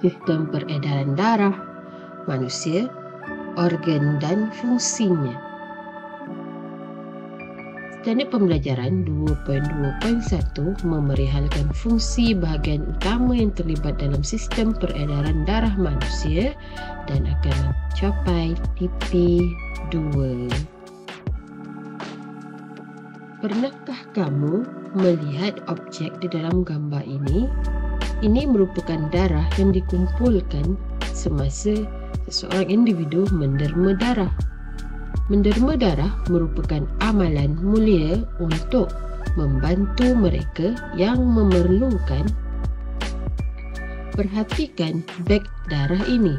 sistem peredaran darah manusia, organ dan fungsinya. Standard Pembelajaran 2.2.1 memerihalkan fungsi bahagian utama yang terlibat dalam sistem peredaran darah manusia dan akan mencapai TP2. Pernahkah kamu melihat objek di dalam gambar ini? Ini merupakan darah yang dikumpulkan semasa seseorang individu menderma darah. Menderma darah merupakan amalan mulia untuk membantu mereka yang memerlukan. Perhatikan beg darah ini.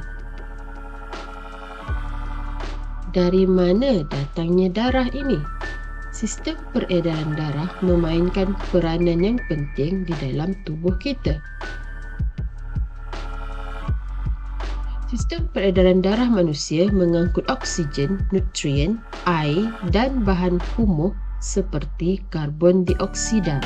Dari mana datangnya darah ini? Sistem peredaran darah memainkan peranan yang penting di dalam tubuh kita. Sistem peredaran darah manusia mengangkut oksigen, nutrien, air dan bahan kumuh seperti karbon dioksida.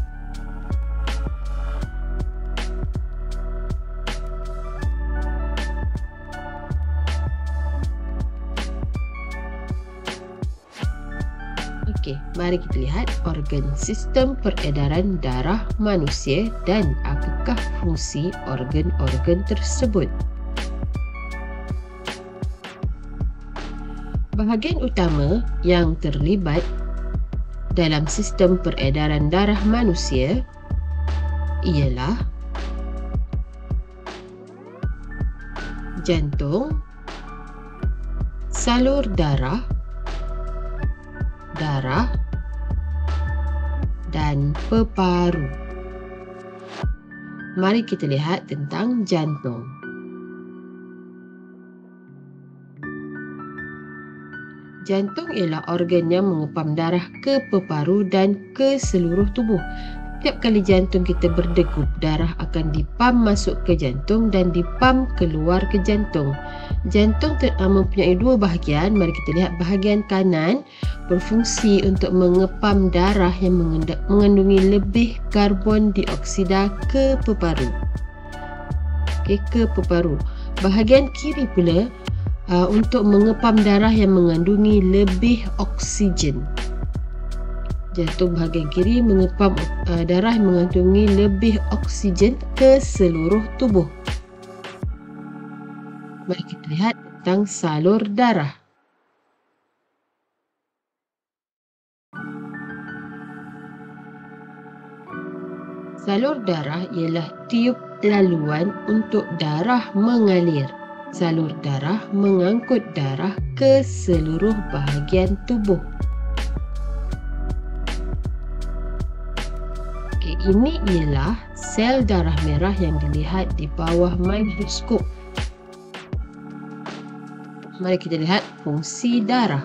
Okey, mari kita lihat organ sistem peredaran darah manusia dan apakah fungsi organ-organ tersebut. Bahagian utama yang terlibat dalam sistem peredaran darah manusia ialah jantung, salur darah, dan peparu. Mari kita lihat tentang jantung. Jantung ialah organ yang mengepam darah ke peparu dan ke seluruh tubuh. Setiap kali jantung kita berdegup, darah akan dipam masuk ke jantung dan dipam keluar ke jantung. Jantung mempunyai dua bahagian. Mari kita lihat bahagian kanan berfungsi untuk mengepam darah yang mengandungi lebih karbon dioksida ke peparu. Ke peparu. Bahagian kiri pula untuk mengepam darah yang mengandungi lebih oksigen. Jantung bahagian kiri mengepam darah yang mengandungi lebih oksigen ke seluruh tubuh. Mari kita lihat tentang salur darah. Salur darah ialah tiub laluan untuk darah mengalir. Salur darah mengangkut darah ke seluruh bahagian tubuh. Okey, ini ialah sel darah merah yang dilihat di bawah mikroskop. Mari kita lihat fungsi darah.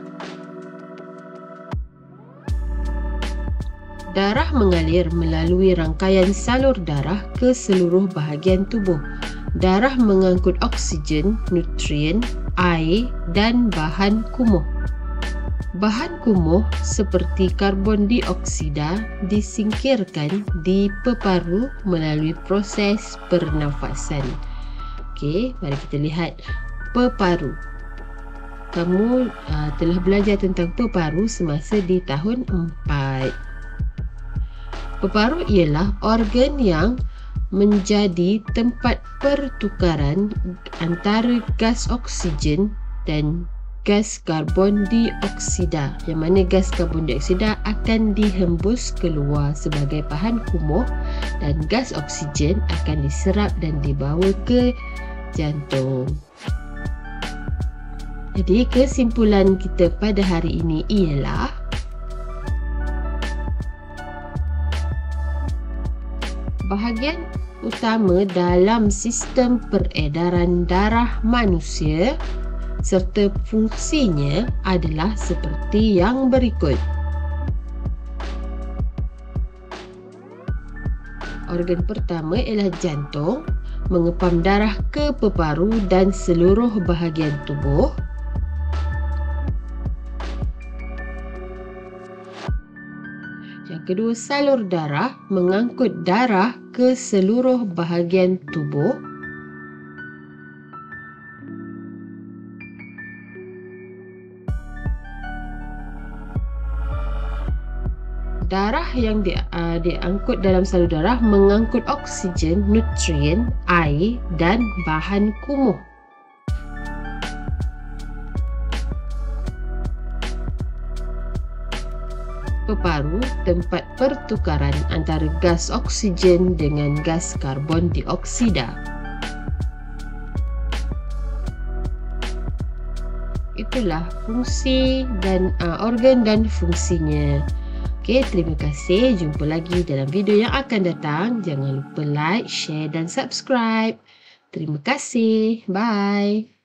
Darah mengalir melalui rangkaian salur darah ke seluruh bahagian tubuh. Darah mengangkut oksigen, nutrien, air dan bahan kumuh. Bahan kumuh seperti karbon dioksida disingkirkan di peparu melalui proses pernafasan. Okey, mari kita lihat peparu. Kamu telah belajar tentang peparu semasa di tahun 4. Peparu ialah organ yang menjadi tempat pertukaran antara gas oksigen dan gas karbon dioksida, yang mana gas karbon dioksida akan dihembus keluar sebagai bahan kumuh dan gas oksigen akan diserap dan dibawa ke jantung. Jadi kesimpulan kita pada hari ini ialah bahagian utama dalam sistem peredaran darah manusia serta fungsinya adalah seperti yang berikut. Organ pertama ialah jantung, mengepam darah ke peparu dan seluruh bahagian tubuh. Yang kedua, salur darah, mengangkut darah ke seluruh bahagian tubuh. Darah yang diangkut dalam salur darah mengangkut oksigen, nutrien, air dan bahan kumuh. Peparu tempat pertukaran antara gas oksigen dengan gas karbon dioksida. Itulah fungsi dan organ dan fungsinya. Okey, terima kasih. Jumpa lagi dalam video yang akan datang. Jangan lupa like, share dan subscribe. Terima kasih. Bye.